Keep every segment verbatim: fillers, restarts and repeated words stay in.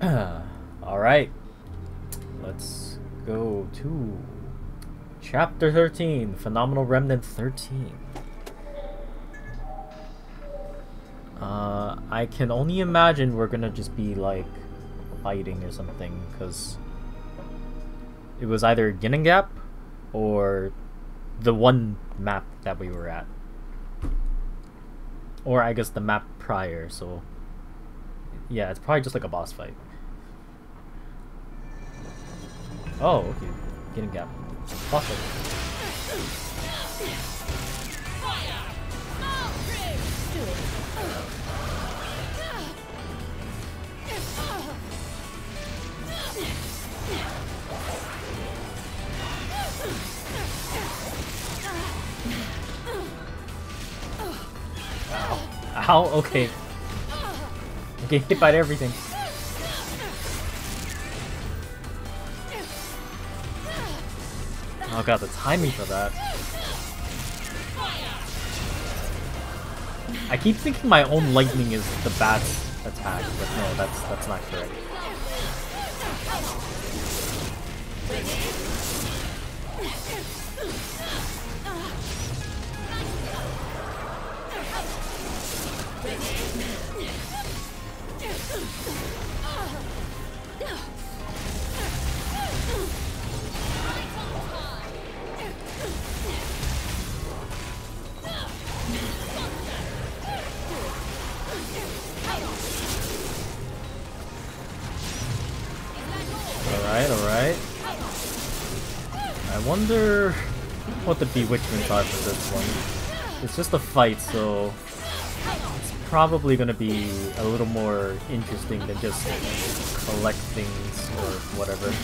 Alright. Let's go to Chapter thirteen, Phenomenal Remnant thirteen. Uh, I can only imagine we're gonna just be like fighting or something, because it was either Ginnungap or the one map that we were at. Or I guess the map prior, so yeah, it's probably just like a boss fight. Oh, okay. Ginnungap. Boss fight. Ow. Ow, okay. Okay, hit by everything. Oh god, the timing for that. I keep thinking my own lightning is the bat's attack, but no, that's that's not correct. Alright, alright. I wonder what the bewitchments are for this one. It's just a fight, so it's probably gonna be a little more interesting than just collect things or whatever.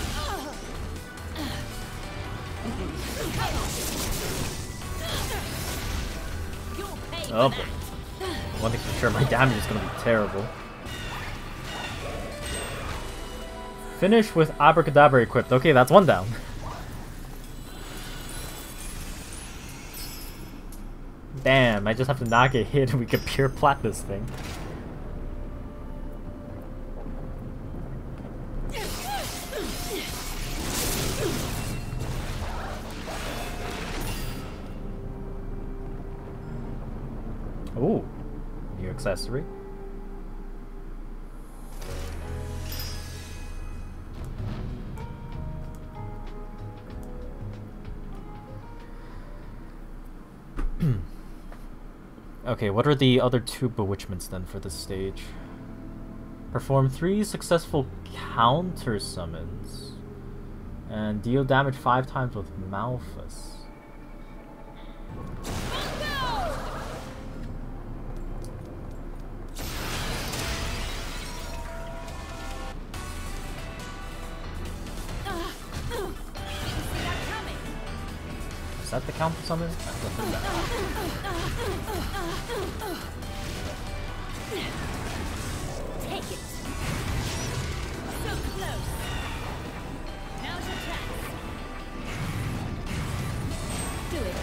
Oh boy. One thing's for sure, my damage is gonna be terrible. Finish with Abracadabra equipped. Okay, that's one down. Damn, I just have to not get hit and we can pure plat this thing. Ooh, new accessory. Okay, what are the other two bewitchments then for this stage? Perform three successful counter summons and deal damage five times with Malphus. Is that the counter summon? Take it. So close. Now's your chance. Do it.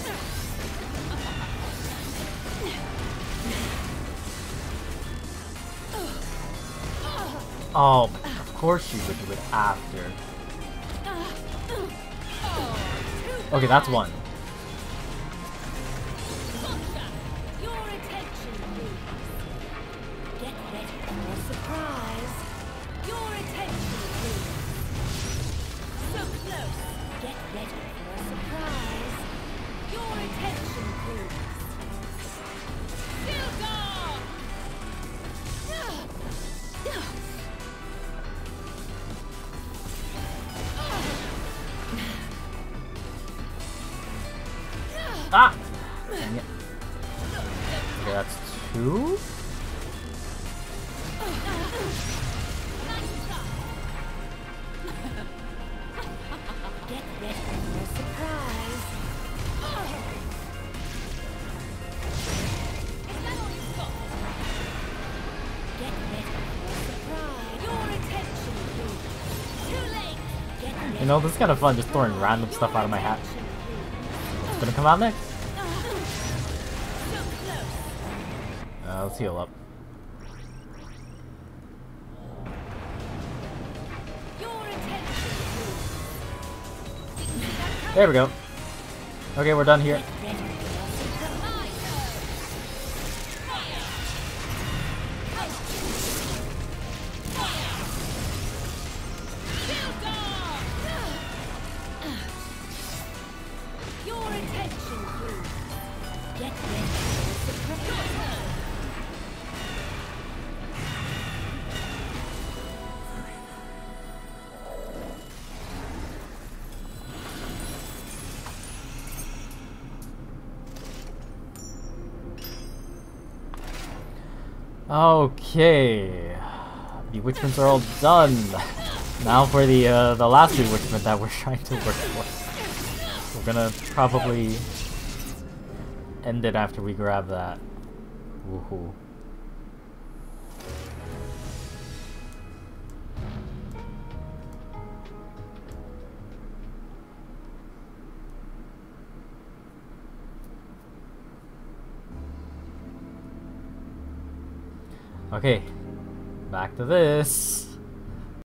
Oh, of course you would do it after. Okay, that's one. Your attention, please. Get ready for a surprise. Your attention, please. So close. Get ready for a surprise. Your attention, please. Silgar! Ah! Dang it. Okay, that's two? Get ready for a surprise. Is that all you've got? Get ready for a surprise. Your attention, please. Too late. Get ready. You know, this is kind of fun, just throwing random stuff out of my hat. What's gonna come out next? Uh, let's heal up. There we go. Okay, we're done here. Get ready for a surprise. Your attention, please. Get ready for a surprise. Okay, bewitchments are all done. Now for the uh, the last bewitchment that we're trying to work for. We're gonna probably end it after we grab that. Woohoo. Okay, back to this.